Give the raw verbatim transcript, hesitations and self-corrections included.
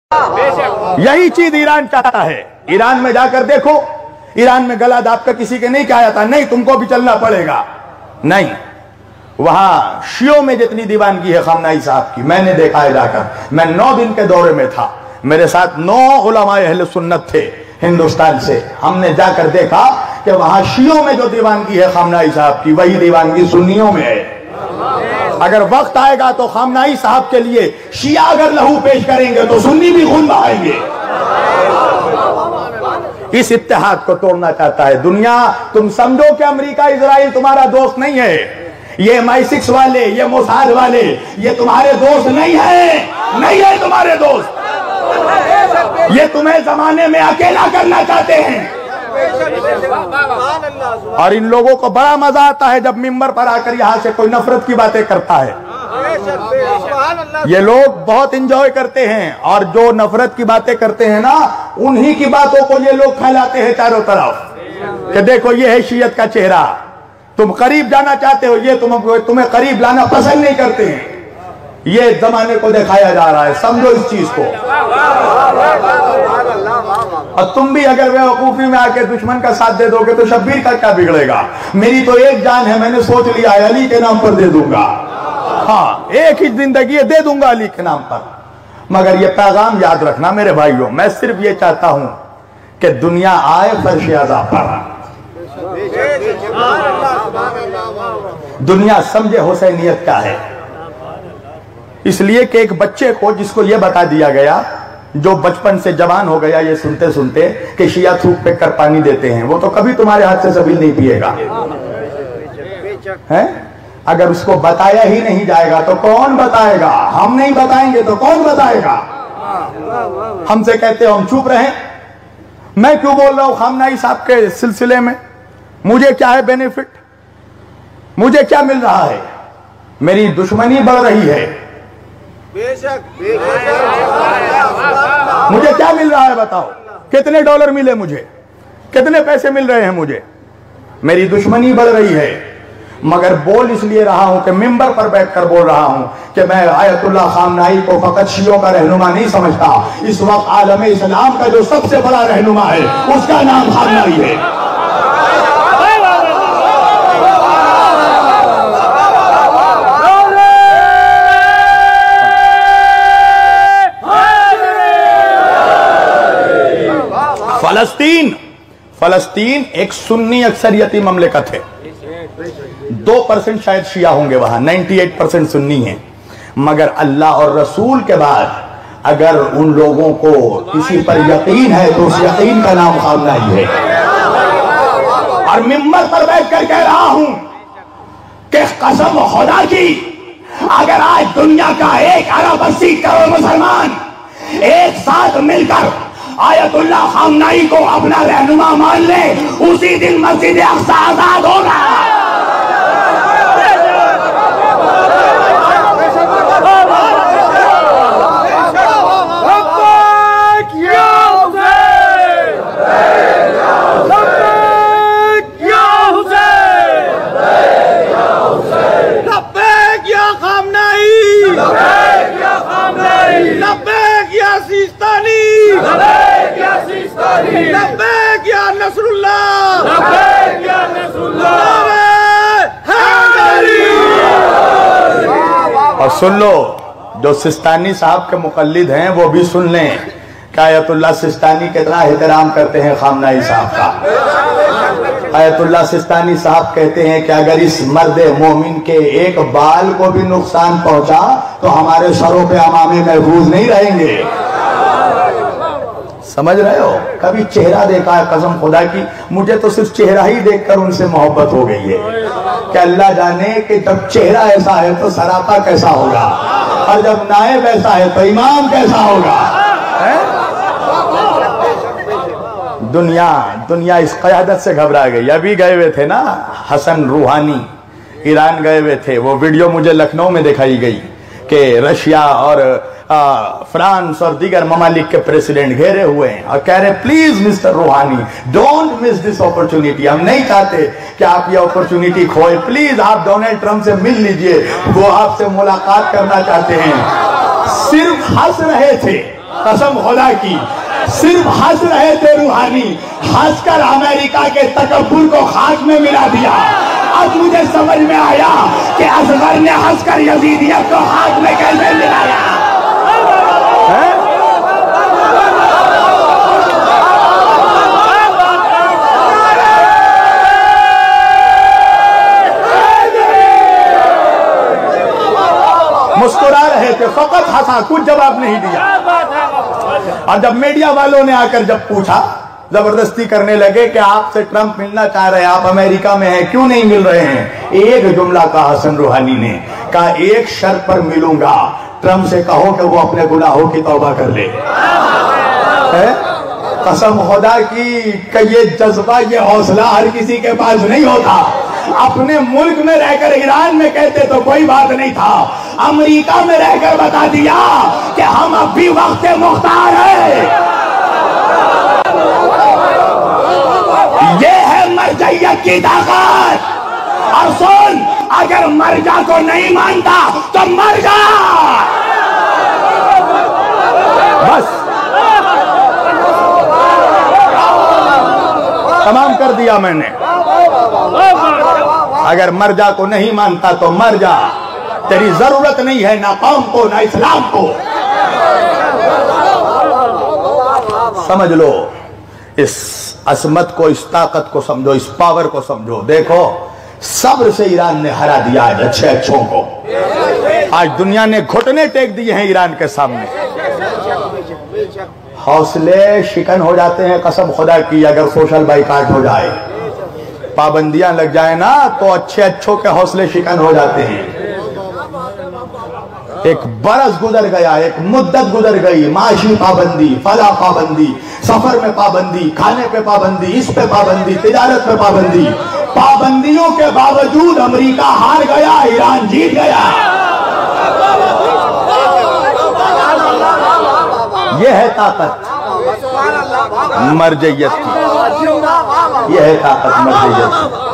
यही चीज ईरान चाहता है। ईरान में जाकर देखो, ईरान में गला दाबकर किसी के नहीं कहा जाता नहीं तुमको भी चलना पड़ेगा, नहीं। वहां शियों में जितनी दीवानगी है खामनाई साहब की, मैंने देखा है जाकर। मैं नौ दिन के दौरे में था, मेरे साथ नौ उलमाए अहले सुन्नत थे हिंदुस्तान से। हमने जाकर देखा कि वहां शियों में जो दीवानगी है खामनाई साहब की, वही दीवानगी सुन्नियों में है। अगर वक्त आएगा तो खामनाई साहब के लिए शिया अगर लहू पेश करेंगे तो सुन्नी भी खून बहाएंगे। इस इत्तेहाद को तोड़ना चाहता है दुनिया। तुम समझो कि अमेरिका इजराइल तुम्हारा दोस्त नहीं है, ये एम आई सिक्स वाले, ये मोसाद वाले, ये तुम्हारे दोस्त नहीं है, नहीं है तुम्हारे दोस्त। ये तुम्हें जमाने में अकेला करना चाहते हैं। और इन लोगों को बड़ा मजा आता है जब मिंबर पर आकर यहां से कोई नफरत की बातें करता है। ये लोग बहुत इंजॉय करते हैं, और जो नफरत की बातें करते हैं ना, उन्हीं की बातों को ये लोग फैलाते हैं चारों तरफ कि देखो ये है शियत का चेहरा। तुम करीब जाना चाहते हो, ये तुम तुम्हें करीब लाना पसंद नहीं करते हैं। ये जमाने को दिखाया जा रहा है, समझो इस चीज को। और तुम भी अगर बेवकूफी में आके दुश्मन का साथ दे दोगे तो शब्बीर का क्या बिगड़ेगा। मेरी तो एक जान है, मैंने सोच लिया है अली के नाम पर दे दूंगा। हाँ, एक ही जिंदगी है, दे दूंगा अली के नाम पर। मगर ये पैगाम याद रखना मेरे भाइयों, मैं सिर्फ ये चाहता हूं कि दुनिया आए फर्श अज़ा पर, दुनिया समझे हुसैनियत क्या है। इसलिए कि एक बच्चे को जिसको यह बता दिया गया, जो बचपन से जवान हो गया ये सुनते सुनते कि शिया थूक पे कर पानी देते हैं, वो तो कभी तुम्हारे हाथ से सबील नहीं पिएगा है। अगर उसको बताया ही नहीं जाएगा तो कौन बताएगा। हम नहीं बताएंगे तो कौन बताएगा। हमसे कहते हो हम चुप रहें। मैं क्यों बोल रहा हूं खामनाई साहब के सिलसिले में, मुझे क्या है बेनिफिट, मुझे क्या मिल रहा है। मेरी दुश्मनी बढ़ रही है, बेशक मुझे क्या मिल रहा है बताओ। कितने डॉलर मिले मुझे, कितने पैसे मिल रहे हैं मुझे। मेरी दुश्मनी बढ़ रही है, मगर बोल इसलिए रहा हूं कि मिंबर पर बैठकर बोल रहा हूं कि मैं आयतुल्लाह खामनाई को फकत शियों का रहनुमा नहीं समझता। इस वक्त आलम इस्लाम का जो सबसे बड़ा रहनुमा है उसका नाम खामनाई है। फलस्तीन फलस्तीन एक सुन्नी अक्सरियती ममलिकत है। दो परसेंट शायद शिया होंगे वहां, अट्ठानवे परसेंट सुन्नी है। मगर अल्लाह और रसूल के बाद अगर उन लोगों को किसी पर यकीन है तो उस यकीन का नाम खामनाई है। और मिंबर पर बैठ कर कह रहा हूं कि कसम खुदा की, अगर आज दुनिया का एक अरब अस्सी करोड़ मुसलमान एक साथ मिलकर आयतुल्लाह खामनाई को अपना रहनुमा मान ले, उसी दिन मस्जिद अक्सा आजाद होगा। और सुन लो, जो सिस्तानी साहब के मुकल्लिद हैं वो भी सुन लें कि आयतुल्लाह सिस्तानी कितना एहतराम करते हैं खामनाई साहब का। आयतुल्लाह सिस्तानी साहब कहते हैं कि अगर इस मर्द मोमिन के एक बाल को भी नुकसान पहुंचा तो हमारे सरों पे अमामे महफूज नहीं रहेंगे। समझ रहे हो। कभी चेहरा देखा है, कसम खुदा की मुझे तो सिर्फ चेहरा ही देखकर उनसे मोहब्बत हो गई है कि अल्लाह जाने कि जब चेहरा ऐसा है तो सरापा कैसा होगा, और जब नायब ऐसा है तो इमाम कैसा होगा। है? दुनिया दुनिया इस क़यादत से घबरा गई। अभी गए हुए थे ना हसन रूहानी, ईरान गए हुए थे। वो वीडियो मुझे लखनऊ में दिखाई गई कि रशिया और आ, फ्रांस और दीगर ममालिक के प्रेसिडेंट घेरे हुए हैं और कह रहे please Mr Rouhani don't miss this opportunity. हम नहीं चाहते कि आप ये अपॉर्चुनिटी खोए, प्लीज आप डोनाल्ड ट्रंप से मिल लीजिए, वो आपसे मुलाकात करना चाहते हैं। सिर्फ हंस रहे थे कसम खुदा की सिर्फ हंस रहे थे रूहानी, हंसकर अमेरिका के तकब्बुर को खाक में मिला दिया। अब मुझे समझ में आया कि असगर ने हंसकर यजीदियत को खाक में कैसे मिलाया। मुस्कुरा रहे थे, फकत हंसा, कुछ जवाब नहीं दिया। और जब मीडिया वालों ने आकर जब पूछा, जबरदस्ती करने लगे कि आपसे ट्रंप मिलना चाह रहे हैं, आप अमेरिका में हैं, क्यों नहीं मिल रहे हैं? एक जुमला कहा हसन रूहानी ने, कहा एक शर्त पर मिलूंगा, ट्रंप से कहो कि वो अपने गुनाहों की तौबा कर ले। है? कसम खुदा की कि ये जज्बा, ये हौसला हर किसी के पास नहीं होता। अपने मुल्क में रहकर ईरान में कहते तो कोई बात नहीं था, अमेरिका में रहकर बता दिया कि हम अब भी वक्त मुख्तार है। ये है मरजइयत की ताकत। और सुन, अगर मर्जा को नहीं मानता तो मर जा। बस तमाम कर दिया मैंने। अगर मर्जा को नहीं मानता तो मर जा, तेरी जरूरत नहीं है ना कौम को ना इस्लाम को। समझ लो, इस असमत को, इस ताकत को समझो, इस पावर को समझो। देखो, सब्र से ईरान ने हरा दिया आज अच्छे अच्छों को। आज दुनिया ने घुटने टेक दिए हैं ईरान के सामने। हौसले शिकन हो जाते हैं कसम खुदा की, अगर सोशल बाइकाट हो जाए, पाबंदियां लग जाए ना, तो अच्छे अच्छों के हौसले शिकन हो जाते हैं। एक बरस गुजर गया, एक मुद्दत गुजर गई, माशी पाबंदी, फला पाबंदी, सफर में पाबंदी, खाने पे पाबंदी, इस पे पाबंदी, तिजारत पे पाबंदी। पाबंदियों के बावजूद अमेरिका हार गया, ईरान जीत गया। यह है ताकत मरजइयत की, यह है ताकत मरजइयत की।